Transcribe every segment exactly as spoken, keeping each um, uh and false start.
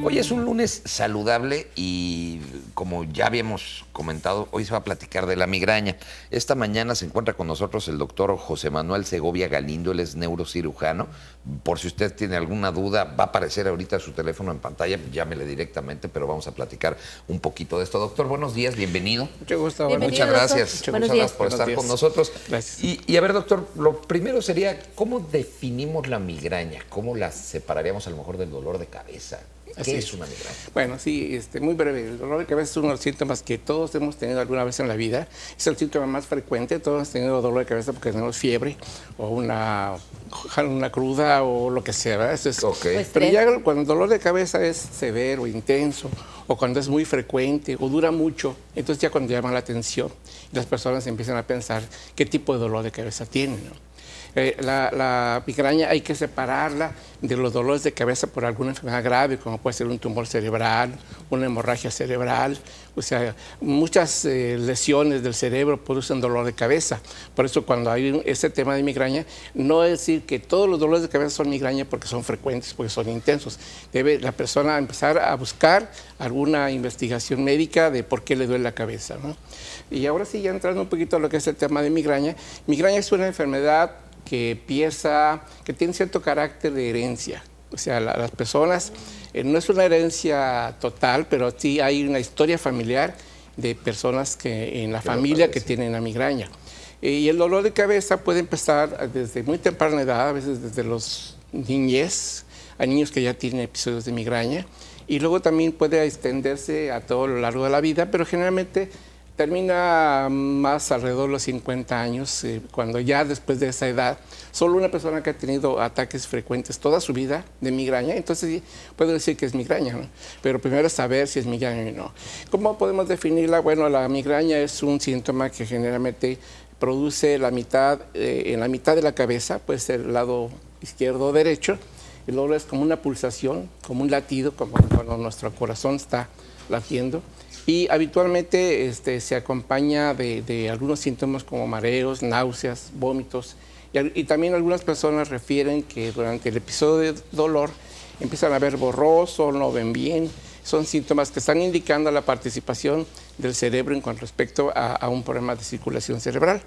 Hoy es un lunes saludable y, como ya habíamos comentado, hoy se va a platicar de la migraña. Esta mañana se encuentra con nosotros el doctor José Manuel Segovia Galindo, él es neurocirujano. Por si usted tiene alguna duda, va a aparecer ahorita su teléfono en pantalla, llámele directamente, pero vamos a platicar un poquito de esto. Doctor, buenos días, bienvenido. Mucho gusto. Bienvenido, Muchas gracias, Muchas buenos gracias días. por estar días. con nosotros. Gracias. Y, y a ver, doctor, lo primero sería, ¿cómo definimos la migraña? ¿Cómo la separaríamos a lo mejor del dolor de cabeza? ¿Qué Así es. es una migraña? Bueno, sí, este, muy breve. El dolor de cabeza es uno de los síntomas que todos hemos tenido alguna vez en la vida. Es el síntoma más frecuente. Todos hemos tenido dolor de cabeza porque tenemos fiebre o una, una cruda o lo que sea, ¿verdad? Eso es, okay. Pero ya cuando el dolor de cabeza es severo, intenso, o cuando es muy frecuente o dura mucho, entonces ya cuando llama la atención, las personas empiezan a pensar qué tipo de dolor de cabeza tienen, ¿no? Eh, la, la migraña hay que separarla de los dolores de cabeza por alguna enfermedad grave, como puede ser un tumor cerebral, una hemorragia cerebral. O sea, muchas eh, lesiones del cerebro producen dolor de cabeza. Por eso cuando hay un, este tema de migraña, no es decir que todos los dolores de cabeza son migraña porque son frecuentes, porque son intensos. Debe la persona empezar a buscar alguna investigación médica de por qué le duele la cabeza, ¿no? Y ahora sí, ya entrando un poquito a lo que es el tema de migraña. Migraña es una enfermedad que empieza, que tiene cierto carácter de herencia. O sea, la, las personas, eh, no es una herencia total, pero sí hay una historia familiar de personas que en la familia que tienen la migraña. Eh, y el dolor de cabeza puede empezar desde muy temprana edad, a veces desde los niñez. Hay niños que ya tienen episodios de migraña. Y luego también puede extenderse a todo lo largo de la vida, pero generalmente termina más alrededor de los cincuenta años, eh, cuando ya después de esa edad, solo una persona que ha tenido ataques frecuentes toda su vida de migraña, entonces sí, puedo decir que es migraña, ¿no? Pero primero es saber si es migraña o no. ¿Cómo podemos definirla? Bueno, la migraña es un síntoma que generalmente produce la mitad, eh, en la mitad de la cabeza, puede ser el lado izquierdo o derecho, y luego es como una pulsación, como un latido, como cuando nuestro corazón está latiendo. Y habitualmente este, se acompaña de, de algunos síntomas como mareos, náuseas, vómitos. Y, y también algunas personas refieren que durante el episodio de dolor empiezan a ver borroso, no ven bien. Son síntomas que están indicando la participación del cerebro en cuanto respecto a, a un problema de circulación cerebral.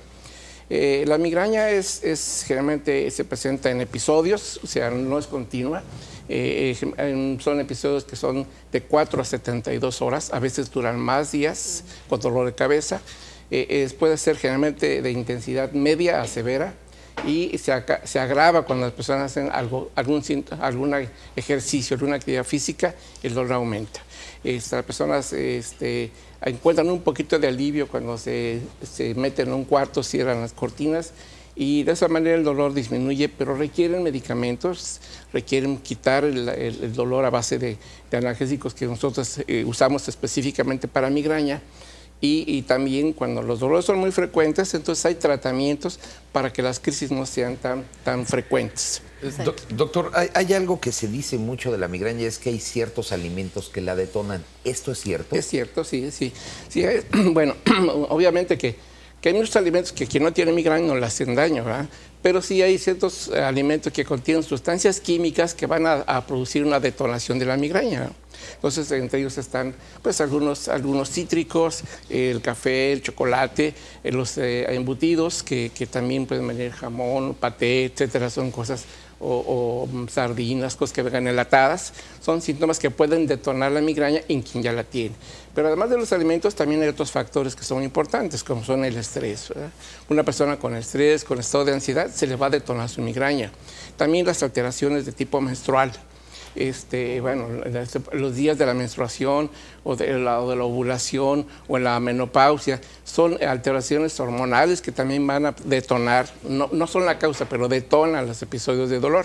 Eh, la migraña es, es, generalmente se presenta en episodios, o sea, no es continua. Eh, eh, son episodios que son de cuatro a setenta y dos horas, a veces duran más días con dolor de cabeza. Eh, es, puede ser generalmente de intensidad media a severa y se, se agrava cuando las personas hacen algo, algún, algún ejercicio, alguna actividad física, el dolor aumenta. Este, las personas este, encuentran un poquito de alivio cuando se, se meten en un cuarto, cierran las cortinas y de esa manera el dolor disminuye, pero requieren medicamentos, requieren quitar el, el, el dolor a base de, de analgésicos que nosotros eh, usamos específicamente para migraña. Y, y también cuando los dolores son muy frecuentes, entonces hay tratamientos para que las crisis no sean tan, tan frecuentes. Do, doctor, hay, hay algo que se dice mucho de la migraña, es que hay ciertos alimentos que la detonan. ¿Esto es cierto? Es cierto, sí, sí. sí es, bueno, obviamente que, que hay muchos alimentos que quien no tiene migraña no le hacen daño, ¿verdad? Pero sí hay ciertos alimentos que contienen sustancias químicas que van a, a producir una detonación de la migraña, ¿no? Entonces, entre ellos están pues, algunos, algunos cítricos, el café, el chocolate, eh, los eh, embutidos, que, que también pueden venir jamón, paté, etcétera, son cosas, o, o sardinas, cosas que vengan enlatadas, son síntomas que pueden detonar la migraña en quien ya la tiene. Pero además de los alimentos, también hay otros factores que son importantes, como son el estrés, ¿verdad? Una persona con estrés, con estado de ansiedad, se le va a detonar su migraña. También las alteraciones de tipo menstrual. Este, bueno, los días de la menstruación o de la, o de la ovulación o en la menopausia son alteraciones hormonales que también van a detonar, no, no son la causa, pero detonan los episodios de dolor.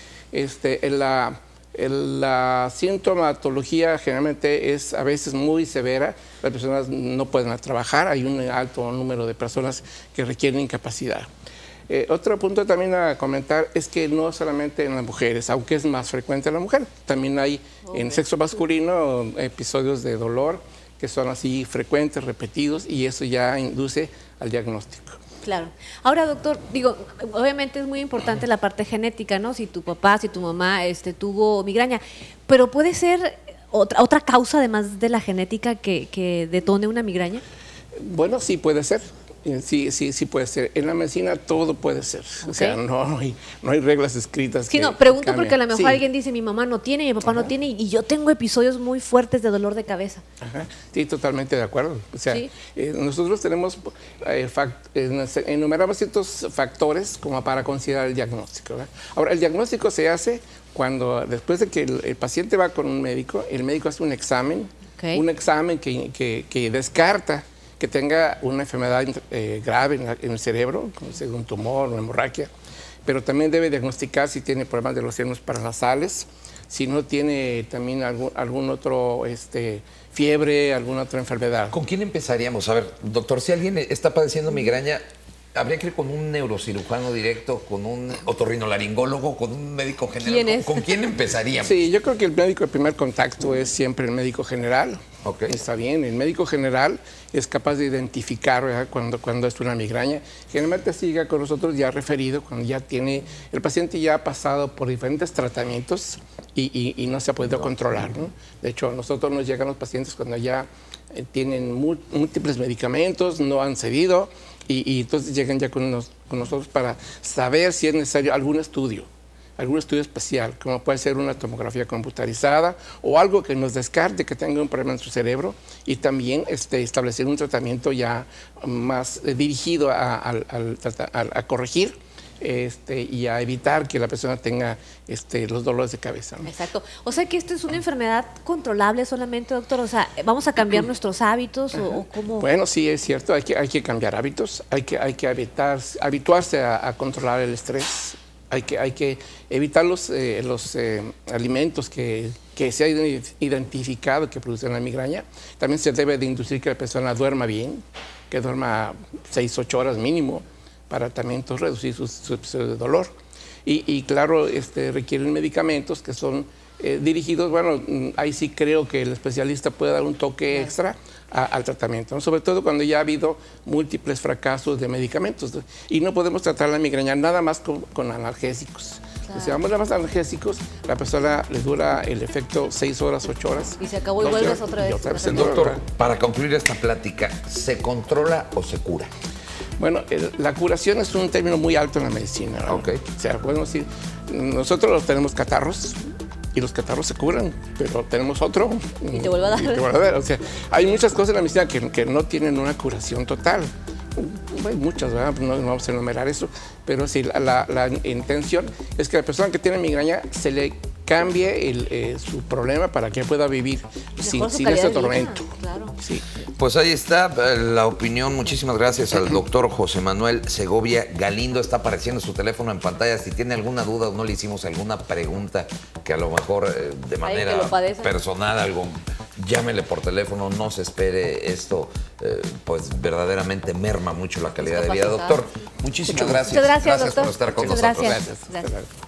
Este, en la, en la sintomatología generalmente es a veces muy severa, las personas no pueden trabajar, hay un alto número de personas que requieren incapacidad. Eh, otro punto también a comentar es que no solamente en las mujeres, aunque es más frecuente en la mujer, también hay okay. en sexo masculino episodios de dolor que son así frecuentes, repetidos, y eso ya induce al diagnóstico. Claro. Ahora, doctor, digo, obviamente es muy importante la parte genética, ¿no? Si tu papá, si tu mamá este, tuvo migraña, pero puede ser otra, otra causa además de la genética que, que detone una migraña? Bueno, sí puede ser. Sí, sí, sí puede ser. En la medicina todo puede ser. Okay. O sea, no, no, hay, no hay reglas escritas. Sí, que, no, pregunto que porque a lo mejor sí. alguien dice, mi mamá no tiene, mi papá Ajá. no tiene, y yo tengo episodios muy fuertes de dolor de cabeza. Ajá. Sí, totalmente de acuerdo. O sea, ¿Sí? eh, nosotros tenemos, eh, fact, eh, enumeramos ciertos factores como para considerar el diagnóstico, ¿verdad? Ahora, el diagnóstico se hace cuando, después de que el, el paciente va con un médico, el médico hace un examen, okay. un examen que, que, que descarta que tenga una enfermedad eh, grave en, la, en el cerebro, como sea un tumor, una hemorragia, pero también debe diagnosticar si tiene problemas de los senos paranasales, si no tiene también algún, algún otro, este, fiebre, alguna otra enfermedad. ¿Con quién empezaríamos? A ver, doctor, si alguien está padeciendo migraña, ¿habría que ir con un neurocirujano directo, con un otorrinolaringólogo, con un médico general? ¿Quién es? ¿Con, ¿Con quién empezaríamos? Sí, yo creo que el médico de primer contacto es siempre el médico general. Okay. Está bien, el médico general es capaz de identificar, ¿verdad? Cuando, cuando es una migraña. Generalmente sigue con nosotros ya referido, cuando ya tiene, el paciente ya ha pasado por diferentes tratamientos y, y, y no se ha podido controlar, ¿no? De hecho, a nosotros nos llegan los pacientes cuando ya eh, tienen múltiples medicamentos, no han cedido, y, y entonces llegan ya con, nos, con nosotros para saber si es necesario algún estudio. algún estudio especial, como puede ser una tomografía computarizada o algo que nos descarte que tenga un problema en su cerebro, y también este, establecer un tratamiento ya más eh, dirigido a, a, a, a corregir este, y a evitar que la persona tenga este, los dolores de cabeza, ¿no? Exacto. O sea que esto es una enfermedad controlable solamente, doctor. O sea, ¿vamos a cambiar nuestros hábitos o, o cómo? Bueno, sí, es cierto. Hay que, hay que cambiar hábitos, hay que, hay que evitar, habituarse a, a controlar el estrés. Hay que, hay que evitar los, eh, los eh, alimentos que, que se ha identificado que producen la migraña. También se debe de inducir que la persona duerma bien, que duerma seis, ocho horas mínimo, para también entonces, reducir su, su, su dolor. Y, y claro, este, requieren medicamentos que son eh, dirigidos, bueno, ahí sí creo que el especialista puede dar un toque extra a, al tratamiento, ¿no? Sobre todo cuando ya ha habido múltiples fracasos de medicamentos. Y no podemos tratar la migraña nada más con, con analgésicos. Claro. Si damos nada más analgésicos, la persona le dura el efecto seis horas, ocho horas. Y se acabó y vuelves otra vez. Otra vez doctor, para concluir esta plática, ¿se controla o se cura? Bueno, el, la curación es un término muy alto en la medicina, ¿no? Okay. O sea, podemos decir, nosotros tenemos catarros y los catarros se curan, pero tenemos otro. Y te vuelve a dar. Y te vuelve a dar. O sea, hay muchas cosas en la medicina que, que no tienen una curación total. Hay muchas, ¿verdad? No, no vamos a enumerar eso, pero sí, la, la, la intención es que la persona que tiene migraña se le cambie el, eh, su problema para que pueda vivir sin, sin ese tormento. Claro. Sí. Pues ahí está la opinión. Muchísimas gracias al doctor José Manuel Segovia Galindo. Está apareciendo su teléfono en pantalla. Si tiene alguna duda o no le hicimos alguna pregunta que a lo mejor eh, de manera personal, algo, llámele por teléfono. No se espere esto, eh, pues verdaderamente merma mucho la calidad de vida. Doctor, muchísimas gracias. Muchas gracias, gracias doctor. por estar con Muchas nosotros. Gracias. Gracias. Gracias.